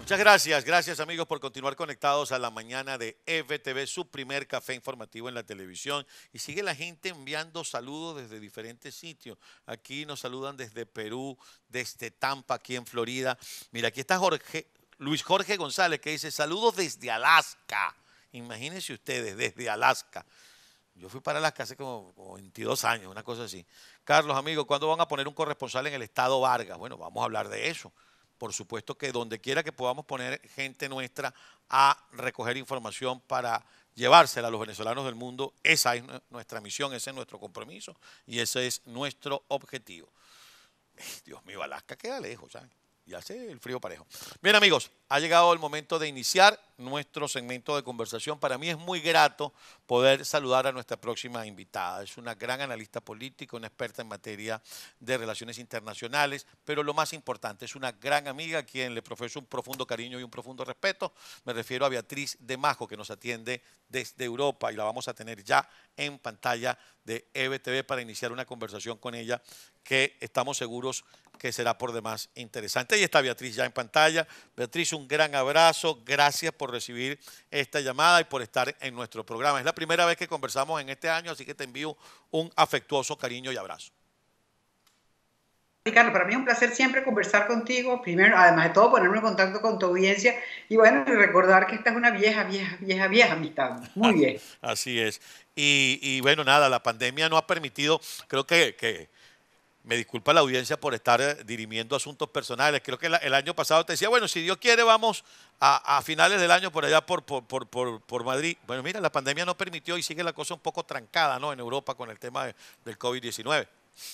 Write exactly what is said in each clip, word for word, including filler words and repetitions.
Muchas gracias, gracias amigos por continuar conectados a la mañana de E V T V, su primer café informativo en la televisión. Y sigue la gente enviando saludos desde diferentes sitios. Aquí nos saludan desde Perú, desde Tampa, aquí en Florida. Mira, aquí está Jorge, Luis Jorge González, que dice saludos desde Alaska. Imagínense ustedes, desde Alaska. Yo fui para Alaska hace como, como veintidós años, una cosa así. Carlos, amigo, ¿cuándo van a poner un corresponsal en el estado Vargas? Bueno, vamos a hablar de eso. Por supuesto que donde quiera que podamos poner gente nuestra a recoger información para llevársela a los venezolanos del mundo, esa es nuestra misión, ese es nuestro compromiso y ese es nuestro objetivo. Dios mío, Alaska queda lejos, ¿sabes? Y hace el frío parejo. Bien, amigos, ha llegado el momento de iniciar nuestro segmento de conversación. Para mí es muy grato poder saludar a nuestra próxima invitada. Es una gran analista política, una experta en materia de relaciones internacionales, pero lo más importante, es una gran amiga a quien le profeso un profundo cariño y un profundo respeto. Me refiero a Beatriz de Majo, que nos atiende desde Europa y la vamos a tener ya en pantalla de E V T V para iniciar una conversación con ella que estamos seguros que será por demás interesante. Ahí está Beatriz ya en pantalla. Beatriz, un gran abrazo. Gracias por recibir esta llamada y por estar en nuestro programa. Es la primera vez que conversamos en este año, así que te envío un afectuoso cariño y abrazo. Ricardo, para mí es un placer siempre conversar contigo. Primero, además de todo, ponerme en contacto con tu audiencia y bueno, recordar que esta es una vieja, vieja, vieja, vieja amistad. Muy bien. Así es. Y, y bueno, nada, la pandemia no ha permitido, creo que, que me disculpa la audiencia por estar eh, dirimiendo asuntos personales. Creo que la, el año pasado te decía, bueno, si Dios quiere, vamos a, a finales del año por allá por, por, por, por, por Madrid. Bueno, mira, la pandemia no permitió y sigue la cosa un poco trancada, ¿no? En Europa con el tema de, del COVID diecinueve.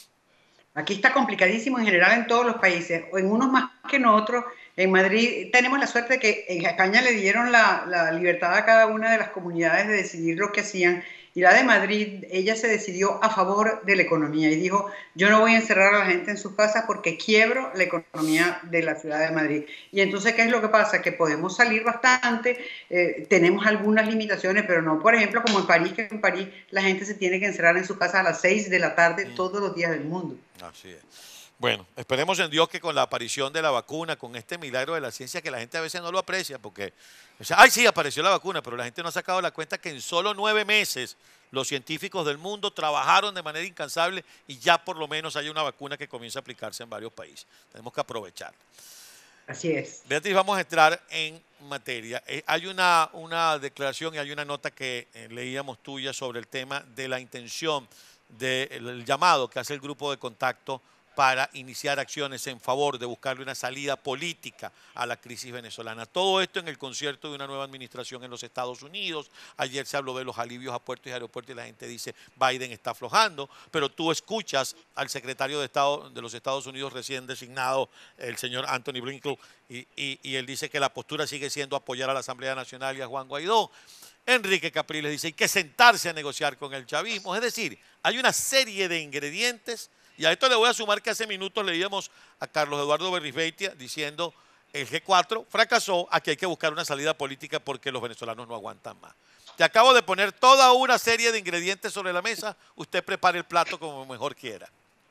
Aquí está complicadísimo en general en todos los países, o en unos más que en otros. En Madrid tenemos la suerte de que en España le dieron la, la libertad a cada una de las comunidades de decidir lo que hacían. Y la de Madrid, ella se decidió a favor de la economía y dijo, yo no voy a encerrar a la gente en sus casas porque quiebro la economía de la ciudad de Madrid. Y entonces, ¿qué es lo que pasa? Que podemos salir bastante, eh, tenemos algunas limitaciones, pero no, por ejemplo, como en París, que en París la gente se tiene que encerrar en su casa a las seis de la tarde Mm. todos los días del mundo. Así es. Bueno, esperemos en Dios que con la aparición de la vacuna, con este milagro de la ciencia, que la gente a veces no lo aprecia, porque, o sea, ay, sí, apareció la vacuna, pero la gente no ha sacado la cuenta que en solo nueve meses los científicos del mundo trabajaron de manera incansable y ya por lo menos hay una vacuna que comienza a aplicarse en varios países. Tenemos que aprovechar. Así es. Beatriz, vamos a entrar en materia. Eh, hay una, una declaración y hay una nota que eh, leíamos tuya sobre el tema de la intención del llamado que hace el grupo de contacto para iniciar acciones en favor de buscarle una salida política a la crisis venezolana. Todo esto en el concierto de una nueva administración en los Estados Unidos. Ayer se habló de los alivios a puertos y aeropuertos y la gente dice Biden está aflojando, pero tú escuchas al secretario de Estado de los Estados Unidos recién designado, el señor Anthony Blinken, y, y, y él dice que la postura sigue siendo apoyar a la Asamblea Nacional y a Juan Guaidó. Enrique Capriles dice hay que sentarse a negociar con el chavismo. Es decir, hay una serie de ingredientes. Y a esto le voy a sumar que hace minutos leíamos a Carlos Eduardo Berrizbeitia diciendo el G cuatro fracasó, aquí hay que buscar una salida política porque los venezolanos no aguantan más. Te acabo de poner toda una serie de ingredientes sobre la mesa, usted prepare el plato como mejor quiera.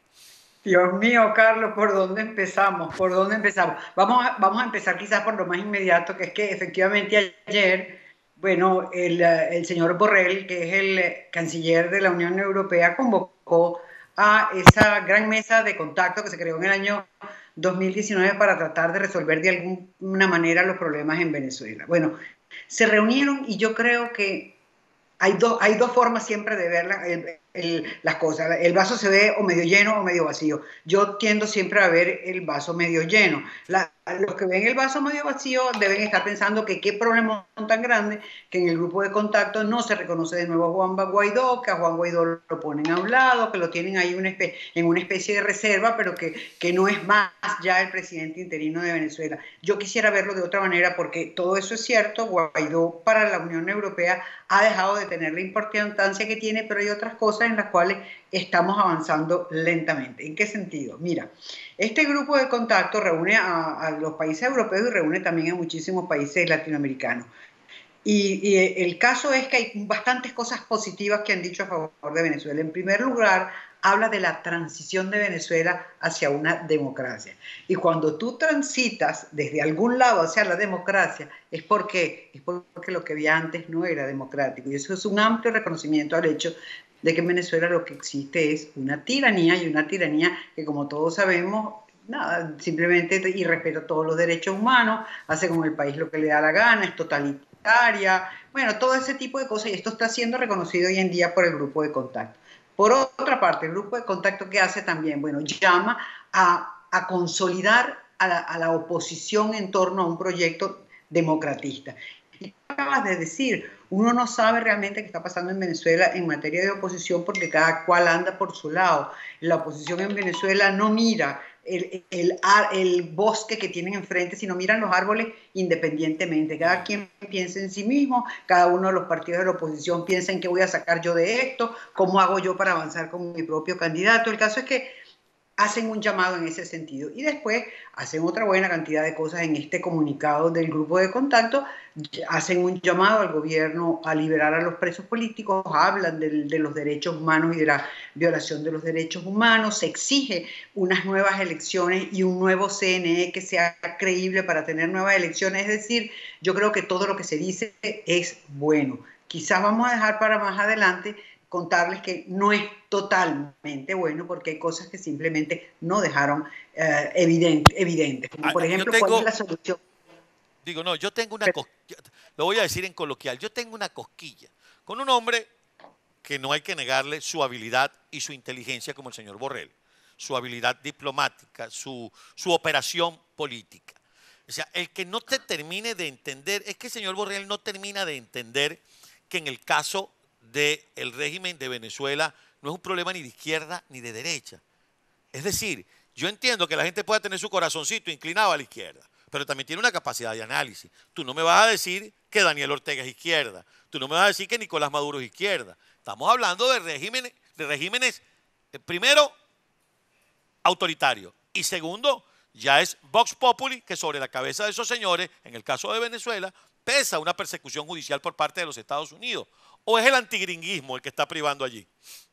Dios mío, Carlos, ¿por dónde empezamos? ¿Por dónde empezamos? Vamos a, vamos a empezar quizás por lo más inmediato, que es que efectivamente ayer, bueno, el, el señor Borrell, que es el canciller de la Unión Europea, convocó a esa gran mesa de contacto que se creó en el año dos mil diecinueve para tratar de resolver de alguna manera los problemas en Venezuela. Bueno, se reunieron y yo creo que hay, do, hay dos formas siempre de ver la, el, el, las cosas. El vaso se ve o medio lleno o medio vacío. Yo tiendo siempre a ver el vaso medio lleno. La, los que ven el vaso medio vacío deben estar pensando que qué problema tan grande que en el grupo de contacto no se reconoce de nuevo a Juan Guaidó, que a Juan Guaidó lo ponen a un lado, que lo tienen ahí una especie, en una especie de reserva, pero que, que no es más ya el presidente interino de Venezuela. Yo quisiera verlo de otra manera porque todo eso es cierto. Guaidó para la Unión Europea ha dejado de tener la importancia que tiene, pero hay otras cosas en las cuales estamos avanzando lentamente. ¿En qué sentido? Mira, este grupo de contacto reúne a, a los países europeos y reúne también a muchísimos países latinoamericanos. Y, y el caso es que hay bastantes cosas positivas que han dicho a favor de Venezuela. En primer lugar, habla de la transición de Venezuela hacia una democracia. Y cuando tú transitas desde algún lado hacia la democracia, es porque, es porque lo que había antes no era democrático. Y eso es un amplio reconocimiento al hecho de que en Venezuela lo que existe es una tiranía, y una tiranía que, como todos sabemos, nada, simplemente irrespeta todos los derechos humanos, hace con el país lo que le da la gana, es totalitaria, bueno, todo ese tipo de cosas, y esto está siendo reconocido hoy en día por el grupo de contacto. Por otra parte, el grupo de contacto, ¿qué hace también? Bueno, llama a, a consolidar a la, a la oposición en torno a un proyecto democratista. Y acabas de decir, uno no sabe realmente qué está pasando en Venezuela en materia de oposición porque cada cual anda por su lado. La oposición en Venezuela no mira el, el, el bosque que tienen enfrente, sino miran los árboles independientemente. Cada quien piensa en sí mismo, cada uno de los partidos de la oposición piensa en qué voy a sacar yo de esto, cómo hago yo para avanzar con mi propio candidato. El caso es que hacen un llamado en ese sentido y después hacen otra buena cantidad de cosas en este comunicado del grupo de contacto, hacen un llamado al gobierno a liberar a los presos políticos, hablan de, de los derechos humanos y de la violación de los derechos humanos, se exige unas nuevas elecciones y un nuevo C N E que sea creíble para tener nuevas elecciones, es decir, yo creo que todo lo que se dice es bueno. Quizás vamos a dejar para más adelante contarles que no es totalmente bueno porque hay cosas que simplemente no dejaron eh, evidente, evidentes, como Ah, por yo ejemplo, ¿cuál es tengo, la solución? digo, no, yo tengo una cosquilla, lo voy a decir en coloquial, yo tengo una cosquilla con un hombre que no hay que negarle su habilidad y su inteligencia como el señor Borrell, su habilidad diplomática, su, su operación política. O sea, el que no te termine de entender, es que el señor Borrell no termina de entender que en el caso del régimen de Venezuela no es un problema ni de izquierda ni de derecha. Es decir, yo entiendo que la gente pueda tener su corazoncito inclinado a la izquierda, pero también tiene una capacidad de análisis. Tú no me vas a decir que Daniel Ortega es izquierda, tú no me vas a decir que Nicolás Maduro es izquierda. Estamos hablando de regímenes, de regímenes eh, primero, autoritarios, y segundo, ya es Vox Populi, que sobre la cabeza de esos señores, en el caso de Venezuela, pesa una persecución judicial por parte de los Estados Unidos. ¿O es el antigringuismo el que está privando allí?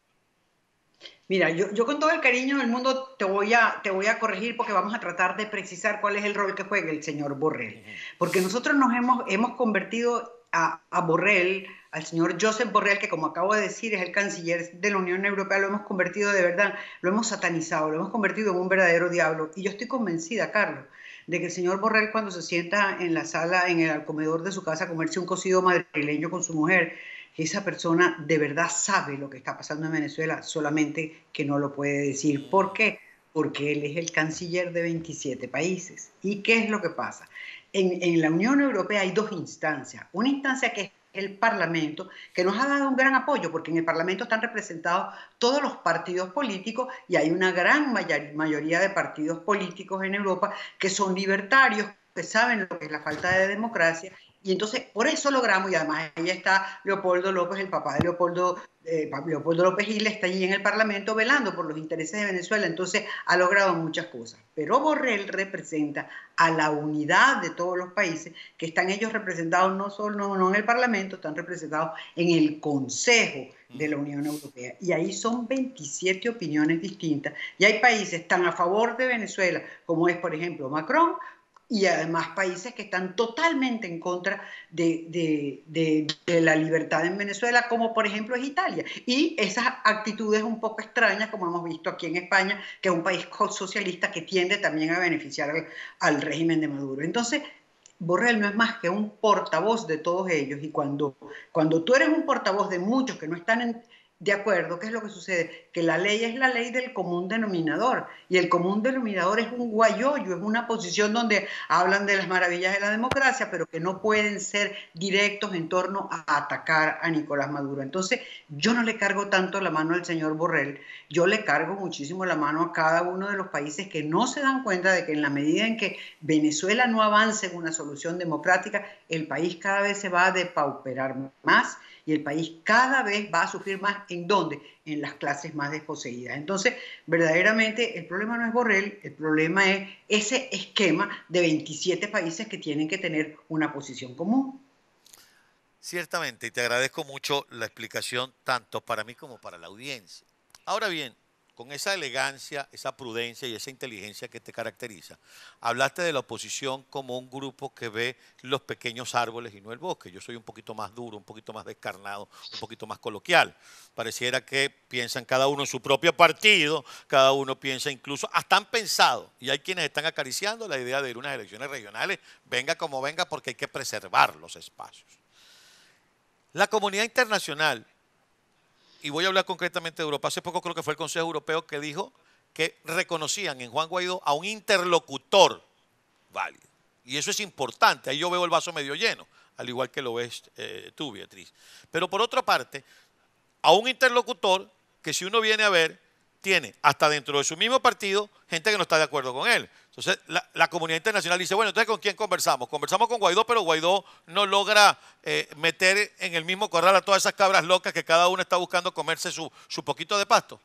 Mira, yo, yo con todo el cariño del mundo te voy, a, te voy a corregir porque vamos a tratar de precisar cuál es el rol que juega el señor Borrell. Porque nosotros nos hemos, hemos convertido a, a Borrell, al señor Josep Borrell, que como acabo de decir es el canciller de la Unión Europea, lo hemos convertido de verdad, lo hemos satanizado, lo hemos convertido en un verdadero diablo. Y yo estoy convencida, Carlos, de que el señor Borrell, cuando se sienta en la sala, en el comedor de su casa a comerse un cocido madrileño con su mujer, esa persona de verdad sabe lo que está pasando en Venezuela, solamente que no lo puede decir. ¿Por qué? Porque él es el canciller de veintisiete países. ¿Y qué es lo que pasa? En, en la Unión Europea hay dos instancias. Una instancia que es el Parlamento, que nos ha dado un gran apoyo, porque en el Parlamento están representados todos los partidos políticos y hay una gran mayoría de partidos políticos en Europa que son libertarios, que saben lo que es la falta de democracia. Y entonces, por eso logramos, y además ahí está Leopoldo López, el papá de Leopoldo, eh, Leopoldo López Gil, está allí en el Parlamento velando por los intereses de Venezuela, entonces ha logrado muchas cosas. Pero Borrell representa a la unidad de todos los países, que están ellos representados no solo no, no en el Parlamento, están representados en el Consejo de la Unión Europea. Y ahí son veintisiete opiniones distintas. Y hay países tan a favor de Venezuela, como es, por ejemplo, Macron, y además países que están totalmente en contra de, de, de, de, la libertad en Venezuela, como por ejemplo es Italia. Y esas actitudes un poco extrañas, como hemos visto aquí en España, que es un país socialista que tiende también a beneficiar al, al régimen de Maduro. Entonces, Borrell no es más que un portavoz de todos ellos, y cuando, cuando tú eres un portavoz de muchos que no están en, de acuerdo, ¿qué es lo que sucede? Que la ley es la ley del común denominador, y el común denominador es un guayoyo, es una posición donde hablan de las maravillas de la democracia, pero que no pueden ser directos en torno a atacar a Nicolás Maduro. Entonces, yo no le cargo tanto la mano al señor Borrell, yo le cargo muchísimo la mano a cada uno de los países que no se dan cuenta de que en la medida en que Venezuela no avance en una solución democrática, el país cada vez se va a depauperar más, y el país cada vez va a sufrir más. ¿En dónde? En las clases más desposeídas. Entonces, verdaderamente, el problema no es Borrell, el problema es ese esquema de veintisiete países que tienen que tener una posición común. Ciertamente, y te agradezco mucho la explicación, tanto para mí como para la audiencia. Ahora bien, con esa elegancia, esa prudencia y esa inteligencia que te caracteriza, hablaste de la oposición como un grupo que ve los pequeños árboles y no el bosque. Yo soy un poquito más duro, un poquito más descarnado, un poquito más coloquial. Pareciera que piensan cada uno en su propio partido, cada uno piensa incluso, hasta han pensado, y hay quienes están acariciando la idea de ir a unas elecciones regionales, venga como venga, porque hay que preservar los espacios. La comunidad internacional, y voy a hablar concretamente de Europa, hace poco creo que fue el Consejo Europeo que dijo que reconocían en Juan Guaidó a un interlocutor válido. Y eso es importante, ahí yo veo el vaso medio lleno, al igual que lo ves eh, tú, Beatriz. Pero por otra parte, a un interlocutor que si uno viene a ver, tiene hasta dentro de su mismo partido gente que no está de acuerdo con él. Entonces la, la comunidad internacional dice, bueno, entonces ¿con quién conversamos? Conversamos con Guaidó, pero Guaidó no logra eh, meter en el mismo corral a todas esas cabras locas que cada uno está buscando comerse su, su poquito de pasto.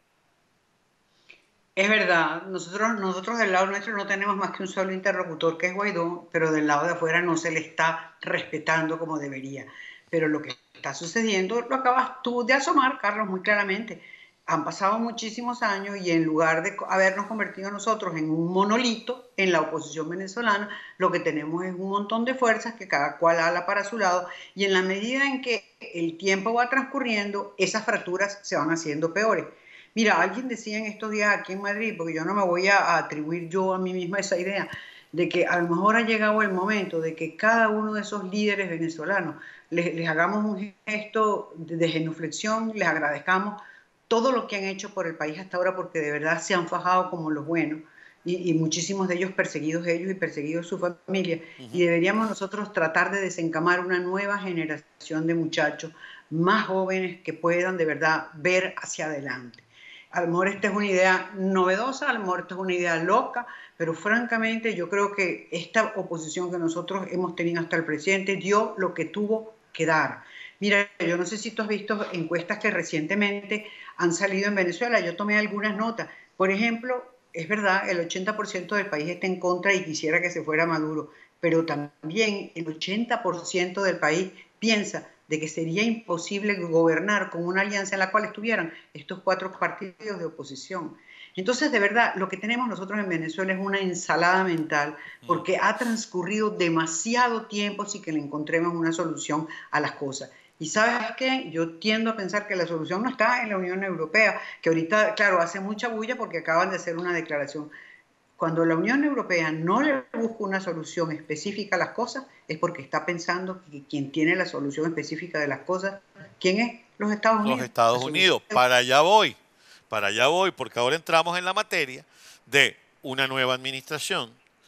Es verdad, nosotros, nosotros del lado nuestro no tenemos más que un solo interlocutor que es Guaidó, pero del lado de afuera no se le está respetando como debería. Pero lo que está sucediendo lo acabas tú de asomar, Carlos, muy claramente. Han pasado muchísimos años y en lugar de habernos convertido nosotros en un monolito en la oposición venezolana, lo que tenemos es un montón de fuerzas que cada cual ala para su lado y en la medida en que el tiempo va transcurriendo, esas fracturas se van haciendo peores. Mira, alguien decía en estos días aquí en Madrid, porque yo no me voy a atribuir yo a mí misma esa idea, de que a lo mejor ha llegado el momento de que cada uno de esos líderes venezolanos les, les hagamos un gesto de genuflexión, les agradezcamos todo lo que han hecho por el país hasta ahora, porque de verdad se han fajado como los buenos, y, y muchísimos de ellos perseguidos ellos y perseguidos su familia, uh-huh. Y deberíamos nosotros tratar de desencamar una nueva generación de muchachos más jóvenes que puedan de verdad ver hacia adelante. A lo mejor esta es una idea novedosa, a lo mejor esta es una idea loca, pero francamente yo creo que esta oposición que nosotros hemos tenido hasta el presente dio lo que tuvo que dar. Mira, yo no sé si tú has visto encuestas que recientemente han salido en Venezuela, yo tomé algunas notas. Por ejemplo, es verdad, el ochenta por ciento del país está en contra y quisiera que se fuera Maduro, pero también el ochenta por ciento del país piensa de que sería imposible gobernar con una alianza en la cual estuvieran estos cuatro partidos de oposición. Entonces, de verdad, lo que tenemos nosotros en Venezuela es una ensalada mental porque ha transcurrido demasiado tiempo sin que le encontremos una solución a las cosas. Y ¿sabes qué? Yo tiendo a pensar que la solución no está en la Unión Europea, que ahorita, claro, hace mucha bulla porque acaban de hacer una declaración. Cuando la Unión Europea no le busca una solución específica a las cosas, es porque está pensando que quien tiene la solución específica de las cosas, ¿quién es? Los Estados Unidos. Los Estados Unidos. Para allá voy, para allá voy, porque ahora entramos en la materia de una nueva administración,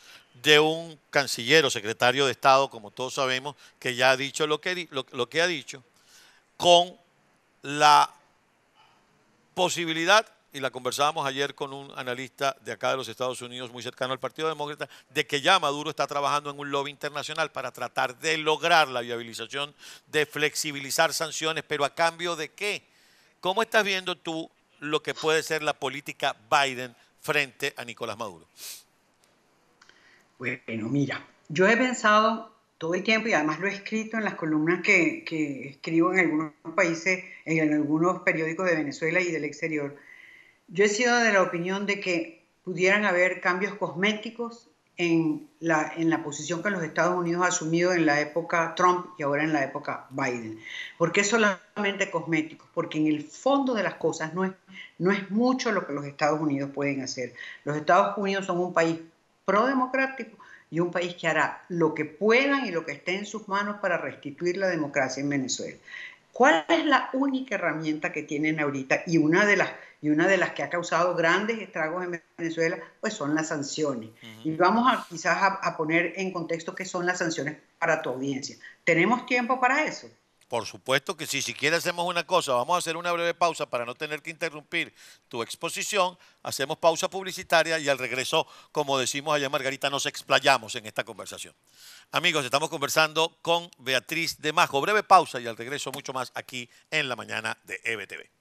de un canciller o secretario de Estado, como todos sabemos, que ya ha dicho lo que, lo, lo que ha dicho, con la posibilidad, y la conversábamos ayer con un analista de acá de los Estados Unidos muy cercano al Partido Demócrata, de que ya Maduro está trabajando en un lobby internacional para tratar de lograr la viabilización de flexibilizar sanciones, pero ¿a cambio de qué? ¿Cómo estás viendo tú lo que puede ser la política Biden frente a Nicolás Maduro? Bueno, mira, yo he pensado todo el tiempo y además lo he escrito en las columnas que, que escribo en algunos países, en algunos periódicos de Venezuela y del exterior. Yo he sido de la opinión de que pudieran haber cambios cosméticos en la, en la posición que los Estados Unidos ha asumido en la época Trump y ahora en la época Biden. ¿Por qué solamente cosméticos? Porque en el fondo de las cosas no es, no es mucho lo que los Estados Unidos pueden hacer. Los Estados Unidos son un país pro-democrático y un país que hará lo que puedan y lo que esté en sus manos para restituir la democracia en Venezuela. ¿Cuál es la única herramienta que tienen ahorita? Y una de las, y una de las que ha causado grandes estragos en Venezuela, pues son las sanciones. Uh-huh. Y vamos a quizás a, a poner en contexto qué son las sanciones para tu audiencia. ¿Tenemos tiempo para eso? Por supuesto que sí. Si quieres hacemos una cosa, vamos a hacer una breve pausa para no tener que interrumpir tu exposición, hacemos pausa publicitaria y al regreso, como decimos allá en Margarita, nos explayamos en esta conversación. Amigos, estamos conversando con Beatriz de Majo. Breve pausa y al regreso mucho más aquí en la mañana de E V T V.